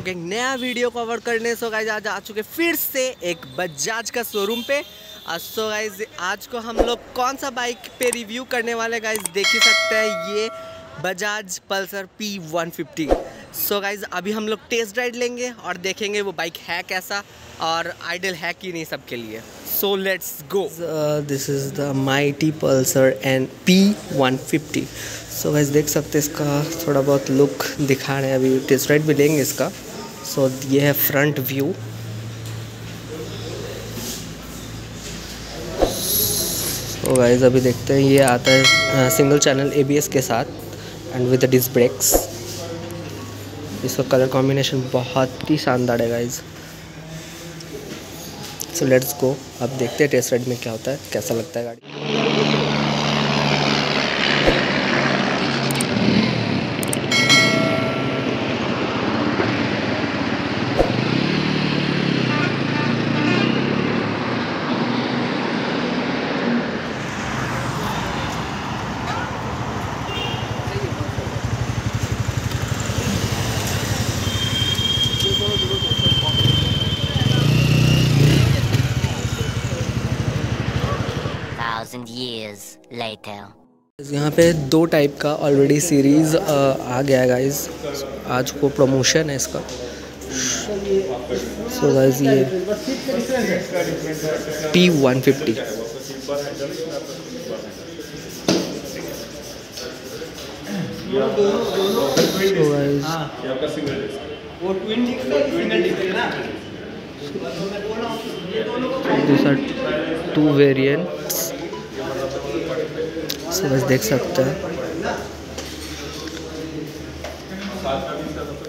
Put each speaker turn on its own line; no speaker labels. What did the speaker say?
चुके हैं नया वीडियो कवर करने। सो गाइज आज आ चुके फिर से एक बजाज का शोरूम पे। सो गाइज आज को हम लोग कौन सा बाइक पे रिव्यू करने वाले गाइज देख ही सकते हैं, ये Bajaj Pulsar P150। So guys अभी हम लोग टेस्ट राइड लेंगे और देखेंगे वो बाइक है कैसा और आइडल है कि नहीं सबके लिए। So let's go. This is the mighty Pulsar and P150। So guys देख सकते हैं इसका थोड़ा बहुत लुक दिखा रहे हैं, अभी टेस्ट राइड भी लेंगे इसका। सो ये है फ्रंट व्यू। सो गाइज अभी देखते हैं, ये आता है सिंगल चैनल ABS के साथ एंड विद डिस्क ब्रेक्स। इसका कलर कॉम्बिनेशन बहुत ही शानदार है गाइज। सो लेट्स गो, अब देखते हैं टेस्ट राइड में क्या होता है, कैसा लगता है गाड़ी।
1,000 years later.
यहाँ पे दो टाइप का ऑलरेडी सीरीज़ आ गया है गाइज, आज को प्रमोशन है इसका। सो गाइज ये P150। So guys these are two variants। So बस देख सकते हैं।